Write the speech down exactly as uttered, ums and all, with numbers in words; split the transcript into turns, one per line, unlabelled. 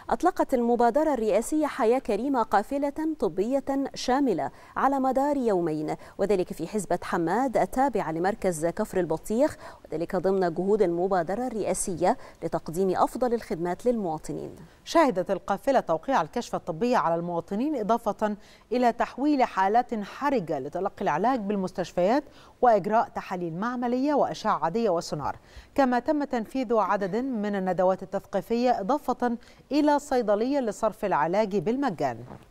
أطلقت المبادرة الرئاسية حياة كريمة قافلة طبية شاملة على مدار يومين، وذلك في حزبة حماد التابعة لمركز كفر البطيخ، وذلك ضمن جهود المبادرة الرئاسية لتقديم أفضل الخدمات للمواطنين.
شهدت القافلة توقيع الكشف الطبي على المواطنين إضافة إلى تحويل حالات حرجة لتلقي العلاج بالمستشفيات وإجراء تحاليل معملية وأشعة عادية وسونار. كما تم تنفيذ عدد من الندوات التثقيفية إضافة إلى صيدلية لصرف العلاج بالمجان.